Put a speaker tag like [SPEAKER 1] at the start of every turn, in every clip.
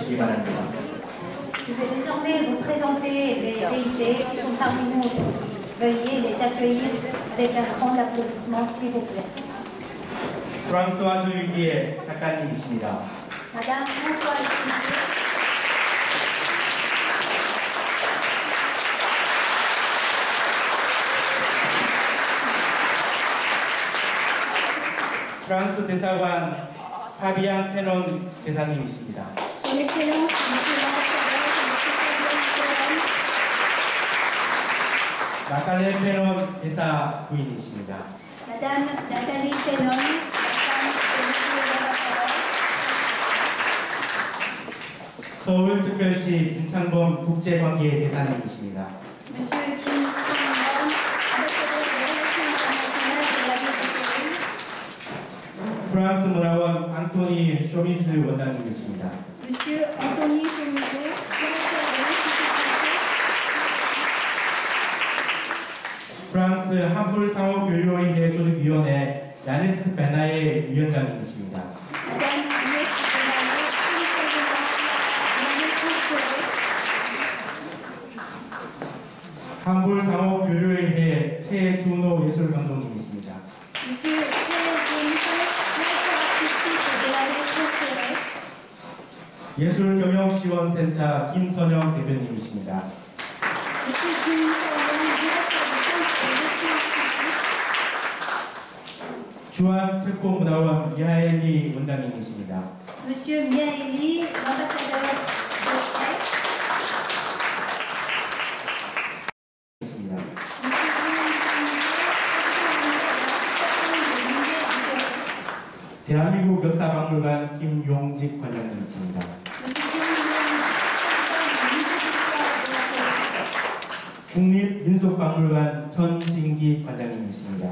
[SPEAKER 1] 주시기 바랍니다.
[SPEAKER 2] Je vais désormais vous présenter les invités qui sont parmi nous aujourd'hui. Veuillez les accueillir avec un grand applaudissement, s'il vous plaît.
[SPEAKER 1] 프랑스와즈 위기의 작가님이십니다.
[SPEAKER 2] Madame Françoise Huguet.
[SPEAKER 1] 프랑스 대사관 파비앙 페논 대사님이십니다.
[SPEAKER 2] Son Excellence, Monsieur l'Ambassadeur,
[SPEAKER 1] 나탈레 페논 대사 부인이십니다.
[SPEAKER 2] Madame Nathalie Fénon, femme de Monsieur l'Ambassadeur.
[SPEAKER 1] 서울특별시 김창범 국제관계 대사님이십니다.
[SPEAKER 2] Monsieur Kim Sang-won, ambassadeur de relations internationales de la ville de Séoul.
[SPEAKER 1] 프랑스 문화원 앙토니 쇼미즈 원장님이십니다.
[SPEAKER 2] Monsieur Anthony Chemizo, directeur de l'Institut français.
[SPEAKER 1] 프랑스 한불 상호교류의회 조직위원회 야네스 베나의 위원장님이십니다.
[SPEAKER 2] Madame Agnès Benaye, vice-présidente de l'Année.
[SPEAKER 1] 한불 상호교류의회 최준호 예술감독님이십니다.
[SPEAKER 2] Monsieur Pierre Bonifay, directeur artistique de l'Année française.
[SPEAKER 1] 예술경영지원센터 김선영 대변인이십니다.
[SPEAKER 2] Monsieur Kim Sang-won, directeur du Centre de gestion artistique.
[SPEAKER 1] 주한체코문화원 미하엘리 원장님이십니다.
[SPEAKER 2] Monsieur Miaeli, l'ambassadeur de Suède.
[SPEAKER 1] 있습니다.
[SPEAKER 2] Monsieur Guillaume Chemizo,
[SPEAKER 1] 대한민국 역사박물관 김용직 관장님이십니다. 국립민속박물관 전진기 관장님이십니다.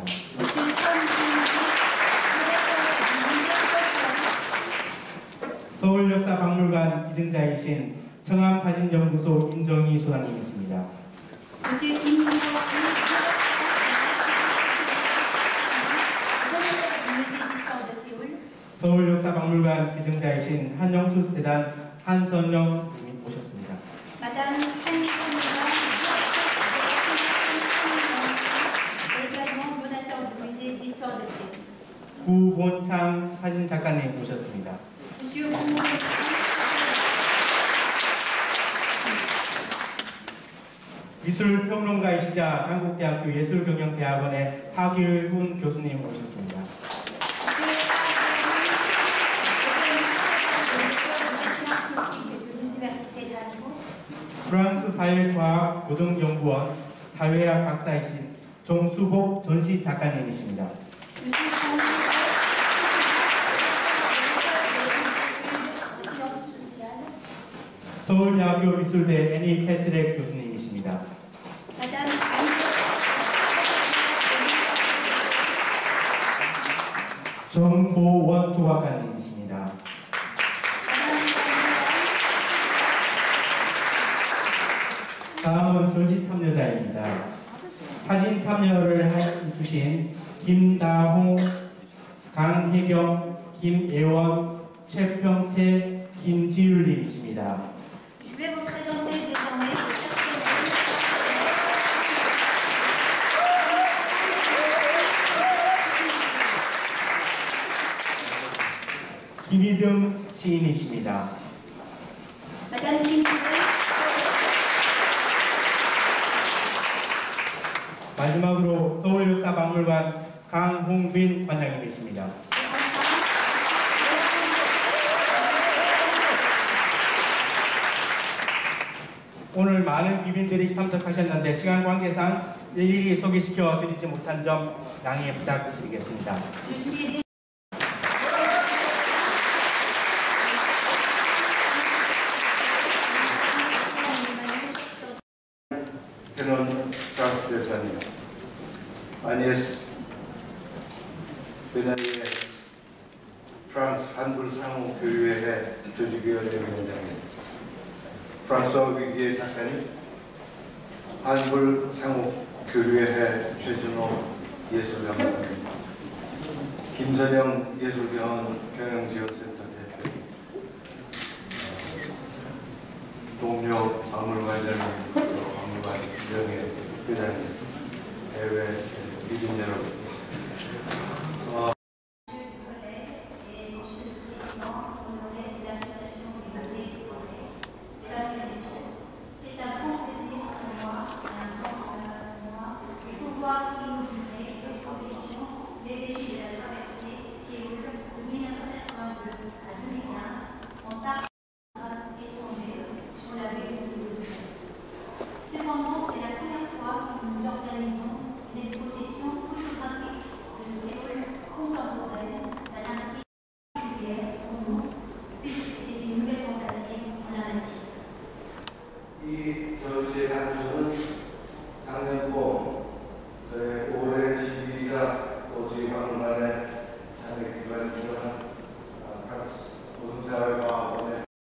[SPEAKER 1] 서울역사박물관 기증자이신 청암사진연구소 임정희 소장님이십니다. 서울역사박물관 기증자이신 한영수재단 한선영 님이 오셨습니다. 구본창 사진작가님 오셨습니다. 미술평론가이시자 한국대학교 예술경영대학원의 하규훈 교수님 오셨습니다. 프랑스 사회과학 고등연구원 사회학 박사이신 정수복 전시 작가님이십니다. 서울대학교 미술대 애니 패트렉 교수님이십니다. 정보원 조각가님이십니다. 다음은 전시 참여자입니다. 사진 참여를 해주신 김다홍, 강혜경, 김예원, 최평태, 김지율님이십니다.
[SPEAKER 2] Je vais vous présenter désormais les personnels.
[SPEAKER 1] 김희등 시인이십니다.
[SPEAKER 2] Madame Kimizé.
[SPEAKER 1] 마지막으로 서울역사박물관 강홍빈 관장님이십니다. 오늘 많은 귀빈들이 참석하셨는데 시간 관계상 일일이 소개시켜 드리지 못한 점 양해 부탁드리겠습니다.
[SPEAKER 3] 페논 프랑스 대사님, 아니에스 베나이의 프랑스 한불 상호 교류회회 조직위원회 위원장님, 프랑스와 위기의 작가님, 한불 상호 교류회회 최준호 예술감독님, 김선영 예술경영지원센터 대표, 동료 박물관장님, 박물관 주정의 회장님, 대외 미진 여러분,
[SPEAKER 2] Cependant, c'est la première fois que nous organisons une exposition photographique de Séoul contemporaine d'un artiste particulier pour nous, puisque c'est une nouvelle tentative en la matière.
[SPEAKER 3] 이 전시의 한 주는